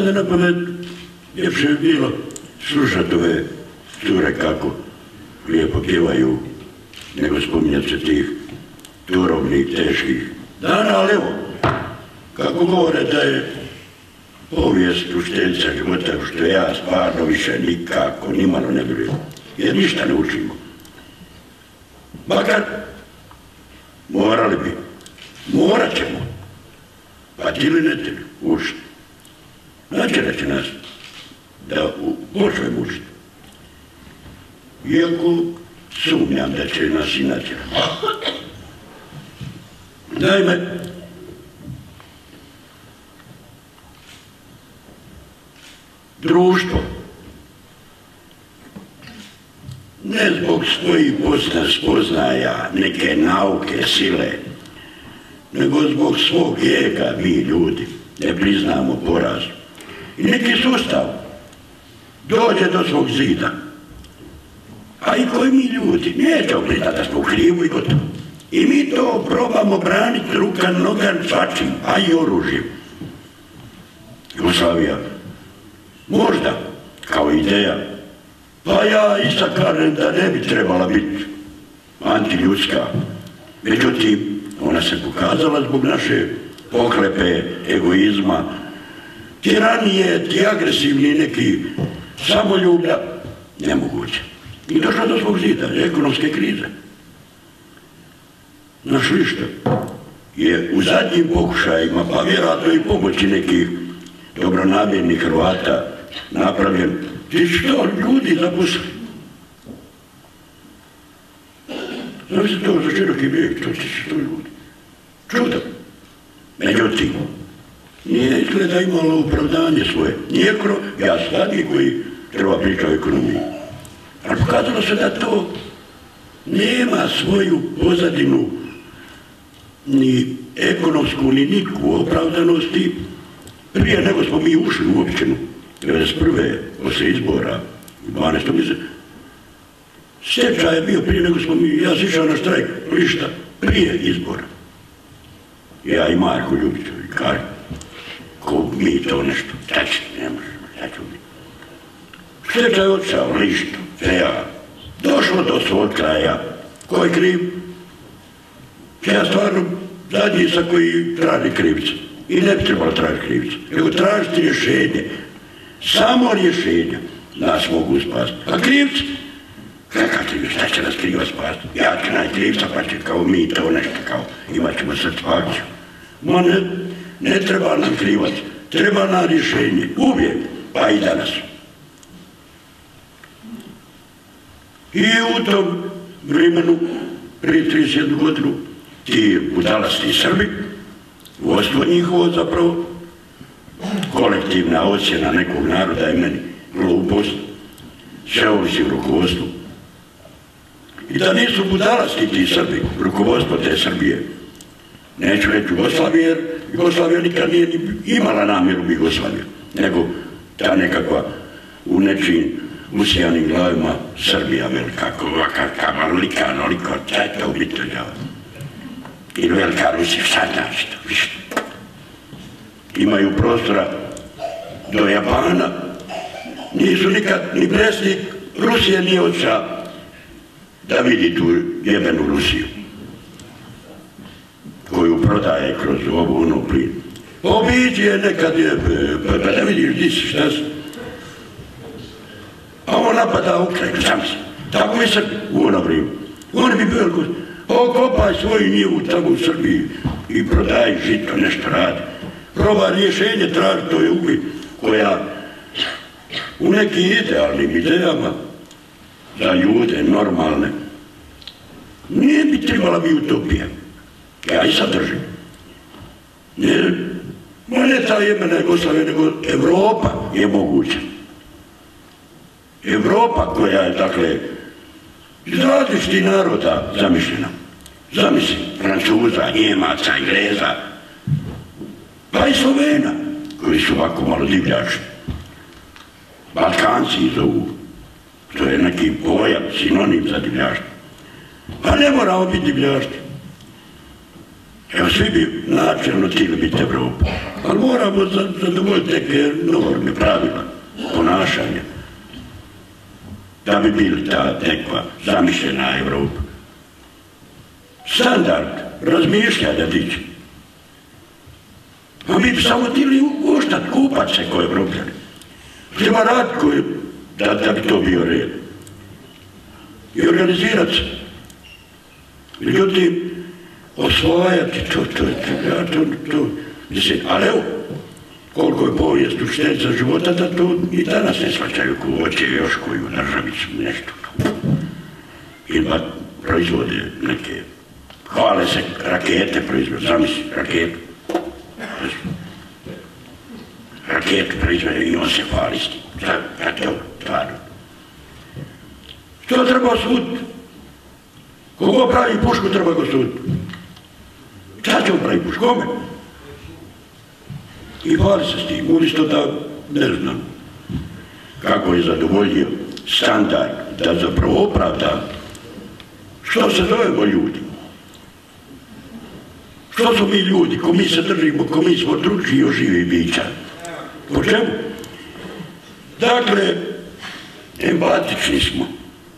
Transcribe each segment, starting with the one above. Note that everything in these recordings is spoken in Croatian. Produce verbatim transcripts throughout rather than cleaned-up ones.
pade na pamet, ljepše je bilo slušati ove cure kako lijepo pjevaju, nego spominjati se tih turovnih, teških dana, ali evo, kako govore da je povijest učiteljica života, što ja stvarno više nikako, nimalo ne vjerujem, jer ništa ne učimo. Makar morali bi, morat ćemo, pa ti li ne ti učiti. Natjerat će nas da počnemo učiti. Iako sumnjam da će nas i natjerati. Naime, društvo, ne zbog svojih spoznaja, neke nauke, sile, nego zbog svog ega, mi ljudi, ne priznamo poraz. I neki sustav dođe do svog zida. A i koji mi ljudi, nećemo priznati da smo u krivu i gotovo. I mi to probamo braniti rukan, nogan, svačim, a i oružjem. Jugoslavija, možda, kao ideja, pa ja isto kažem da ne bi trebala biti antiljudska. Međutim, ona se pokazala zbog naše pohlepe, egoizma, tiranije, ti agresivni neki samoljublja, nemoguće. I došla do svog zida, ekonomske krize. Naš lište je u zadnjim pokušajima, pa vjerojatno i pomoći nekih dobronamjernih Hrvata napravljen. Ti što ljudi zaposlili? Znam se to za široki vijek, to ti što ljudi. Čudo. Međutim, nije izgleda imalo opravdanje svoje. Nijekro, ja sladi koji treba pričati o ekonomiji. Ali pokazalo se da to nema svoju pozadinu ni ekonomsku, ni nikakvu opravdanosti prije nego smo mi ušli u općinu. devedeset prve posle izbora, dvanaestog mjeseca. Stečaj je bio prije nego smo mi, ja sam išao na štrajk, lišta, prije izbora. Ja i Marko Ljubić, i Kari, ko mi to nešto, tači, ne možemo, tači mi. Stečaj je otišao, lišta, ja, došlo do svog kraja, ko je kriv? Ja stvarno zadnji sa koji traži krivica. I ne bi trebalo tražiti krivicu, nego tražiti rješenje. Samo rješenja nas mogu spasti. A krivci? Kakav krivic, šta će nas kriva spasti? Ja ću najkrivca, pa će kao mi to nešto kao imat ćemo satisfakciju. Ma ne, ne treba nam krivac, treba nam rješenje. Uvijek, pa i danas. I u tom vremenu, prije trideset jednu godinu, ti budalasti Srbi, vodstvo njihovo zapravo, kolektivna ocjena nekog naroda je meni glupost, sve ovisi u rukovodstvu. I da nisu budalasti ti Srbi, rukovodstvo te Srbije, neću reći Jugoslavije, jer Jugoslavija nikad nije imala namjeru Jugoslavije, nego ta nekakva u nečim usijanim glavima Srbija velika, kakva lika, noliko, taj to biti džava. Ili velika Rusija, šta znači to, više. Imaju prostora do Japana, nisu nikad, ni predsjednik Rusije nije otišao da vidi tu jebenu Rusiju, koju prodaje kroz ovu onu plin. Obiđi je nekad je, pa da vidiš di si, šta si. A on napada Ukrajinu, sam si. Tako mi Srbi u ono vrijeme. Oni bi bilo, okopaj svoju njivu tamo u Srbiji i prodaj žito, nešto radi. Proba rješenje traži, to je uvijek koja u nekim idealnim idejama za ljude normalne nije bi trebala biti utopija. Ja i sad držim. Ma ne ta jemena Jugoslavija, nego Evropa je moguća. Evropa koja je, dakle, iz različitih naroda zamišljena. Zamisli, Francuza, Njemaca, Engleza, pa i Slovena, koji su ovako malo divljači. Balkanci zovu, to je neki pojam, sinonim za divljaštvo. Pa ne moramo biti divljaštvo. Evo, svi bi načelno htjeli biti Evropa, ali moramo zadovoljiti neke norme, pravila, ponašanja, da bi bili ta nekva zamišljena Evropa. Standard razmišljanja dići. A mi bi samo htjeli uštat, kupat se ko Evropljani. Treba rad koji, da, da bi to bio red. I organizirati se. Međutim, osvajati to, to, to, ja, to, to, mislim, ali evo, koliko je povijest učiteljica života, da to i danas ne shvaćaju ko hoće još koju državicu, nešto. Ima proizvode neke, hvale se, rakete proizvode, zamisli, raketu. Raketu proizvode i on se hvali s tim. Šta to stvarno? Što treba osuditi? Kogo pravi pušku treba ga osuditi? Šta će on pravi pušku? Kome? I hvali se s tim, umjesto da, ne znam, kako je zadovoljio standard, da zapravo opravda što se zovemo ljudi. Što smo mi ljudi, ko mi se držimo, ko mi smo drugčiji od živih bića. Po čemu? Dakle, empatični smo.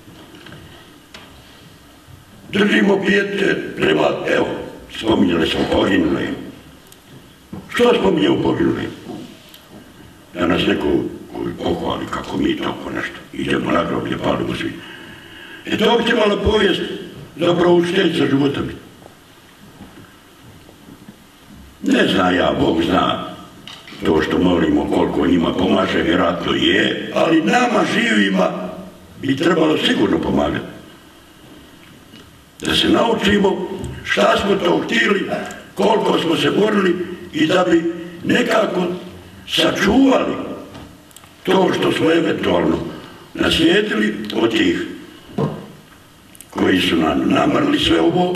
Držimo pijetet prema, evo, spominjali smo poginule. Što spominjamo poginule? Da nas neko pohvali kako mi toko nešto. Idemo na groblje, palimo svi. E to bi trebala povijest zapravo učiteljica života biti. Ne zna ja, Bog zna to što molimo koliko njima pomaže, vjerojatno je, ali nama živima bi trebalo sigurno pomagati. Da se naučimo šta smo to htjeli, koliko smo se borili i da bi nekako sačuvali to što smo eventualno naslijedili od tih koji su nam namrli sve ovo.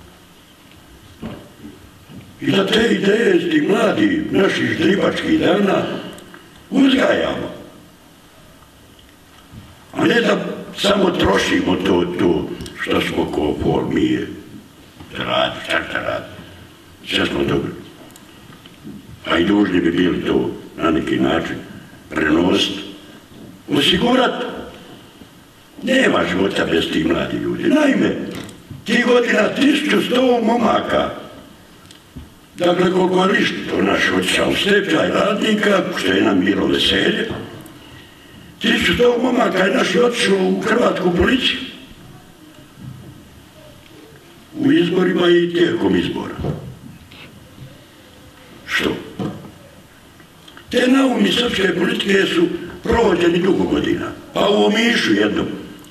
I da te ideje s tih mladi naših ždribačkih dana uzgajamo. A ne da samo trošimo to, to što smo ko pol mije da radi, šta šta radi. Sve smo dobili. A i dužni bi bili to na neki način prenositi. Osigurati. Nema života bez tih mladi ljudi. Naime, tih godina tisuću sto momaka. Dakle, koliko je lišt, to naš otišao stečaj radnika, što je nam bilo veselje. tisuću sto momaka je naš otišao u hrvatsku policiju. U izborima i tijekom izbora. Što? Te naumi srpske politike su provođeni dugo godina. Pa u Omišu jednom.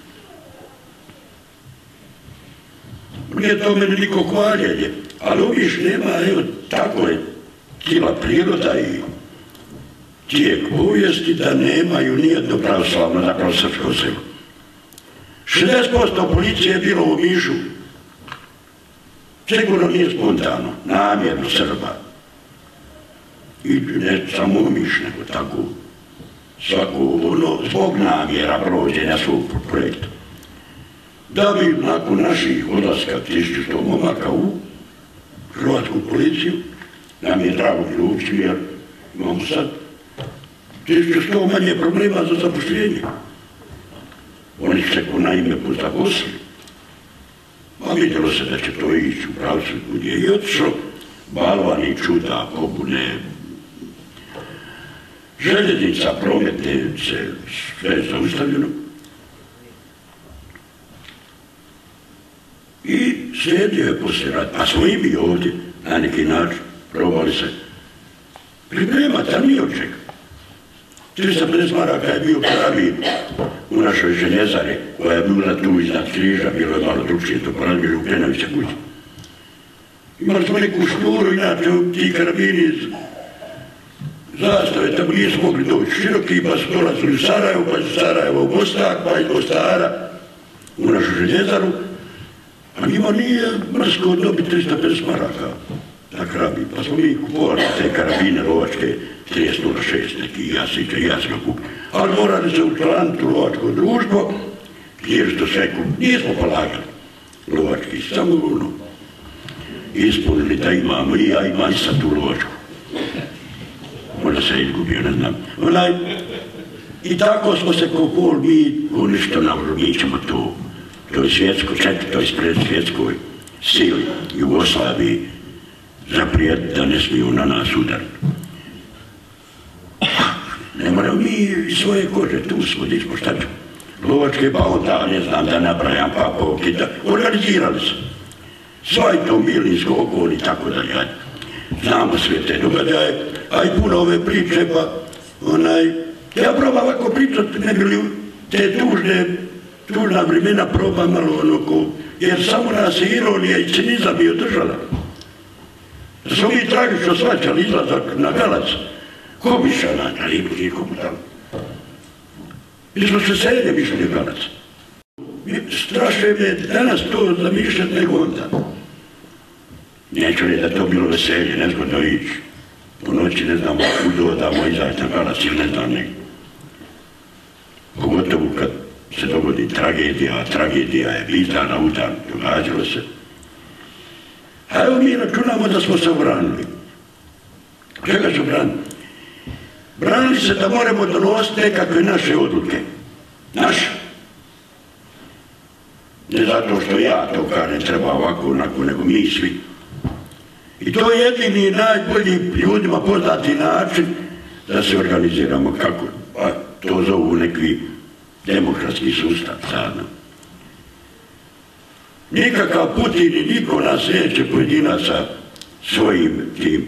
Nije to meni niko hvaljenje, ali Omiš nema, evo, tako je cijela priroda i tijek povijesti da nemaju nijedno pravoslavno, zapravo srpsko selo. šezdeset posto policije je bilo u Omišu. Sigurno nije spontano, namjerno Srba. I ne samo Omiš, nego tako svako, ono, zbog namjera provođenja svog projekta. Da bi nakon naših odlaska tisuću sto momaka u hrvatsku policiju, nam je drago ljubići, jer imamo sad tisuću sto manje problema za zapošljenje. Oni se ko naime pozaposlili. A vidjelo se da će to ići u pravcu gdje je otišlo, balvani, čuda, pobune, željeznica, prometnice, sve je zaustavljeno. I slijedio je poslije rata, a smo i mi ovdje, na neki način, probali se pripremati, a nije od čega. trista pedeset maraka je bio karabin u našoj željezari, koja je bila tu iznad križa, bilo je malo drugčije, to porazbili u Klenavića kući. Imali smo neku šnuru, inače ti karabini iz zastave, tamo nisu mogli doći široki, pa su dolazili u Sarajevo, pa iz Sarajeva u Mostar, pa iz Mostara u našu željezaru. A njima nije mrsko dobiti trista pedeset maraka na karabin, pa smo mi kupovali te karabine lovačke trideset nula šest, neki jasiće, jasno kupi. Ali morali se učlaniti u lovačko društvo, jer što sve kupi, nismo polagali lovački, samo ono. ispunili da imamo i ja imam sad tu ložku. Možda se izgubio, ne znam. Onaj, i tako smo se ko pol mi, ko ništa navrlo, mi ćemo to, toj svjetskoj, četvrtoj svjetskoj sili Jugoslaviji zaprijeti da ne smiju na nas udariti. Ne moramo mi iz svoje kože, tu smo, gdje smo, šta ćemo? Lovačke, pa onda, ne znam da nabrajam, pa pokida, organizirali se. Svaj to Milinsko okoli, tako dalje. Znamo sve te događaje, a i puno ove priče, pa onaj, ja probam ovako pričat, ne bi li te tužne, tužna vremena probam malo ono, jer samo nas je ironija i cinizam bi održala. Da smo mi tragično svačali izlazak na Galac, ko bi šao na Lipu, nikomu tamo. Mi smo se selje mišli na Galac. Strašno je danas to zamišljati nego onda. Neću reći da to bilo veselje, nezgodno ići. Po noći ne znamo kudo damo izaći na Galac ili ne znam nego. Pogotovo kad se dogodi tragedija, a tragedija je bitana, udan, događalo se. A evo mi računamo da smo se obranili. Čega su branili? Branili se da moramo donositi nekakve naše odluke. Naše. Ne zato što ja to kažem treba ovako, onako, nego mi svi. I to je jedini i najbolji ljudima poznati način da se organiziramo. Kako? Pa to zovu neki demokratski sustav, sadno. Nikakav Putin i niko nas neće pojedinaca svojim tim.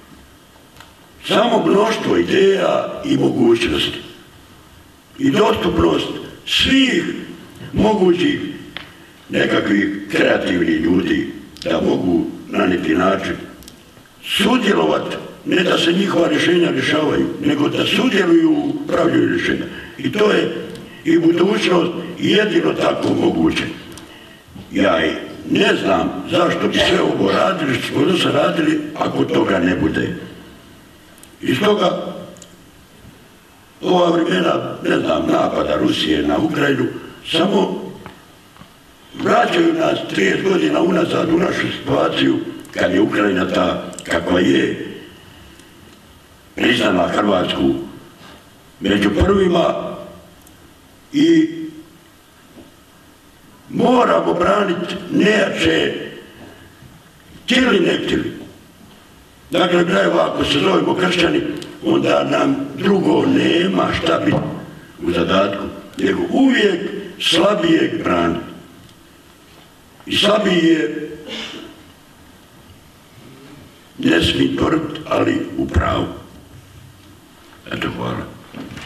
Samo mnoštvo ideja i mogućnosti. I dostupnost svih mogućih nekakvih kreativnih ljudi da mogu na neki način sudjelovati, ne da se njihova rješenja rješavaju, nego da sudjeluju u pravljenju rješenja. I to je i budućnost jedino tako moguće. Ja i ne znam zašto bi sve ovo radili, što smo se radili, ako toga ne bude. I stoga, ova vremena, ne znam, napada Rusije na Ukrajinu, samo vraćaju nas trideset godina unazad u našu situaciju, kad je Ukrajina ta kakva je, priznala Hrvatsku među prvima i moramo braniti nejače, htjeli ne htjeli. Dakle, krajeva, ako se zovemo kršćani, onda nam drugo nema šta biti u zadatku, nego uvijek slabijeg braniti. I slabiji je, ne smije tvrditi, ali u pravu. Eto, hvala.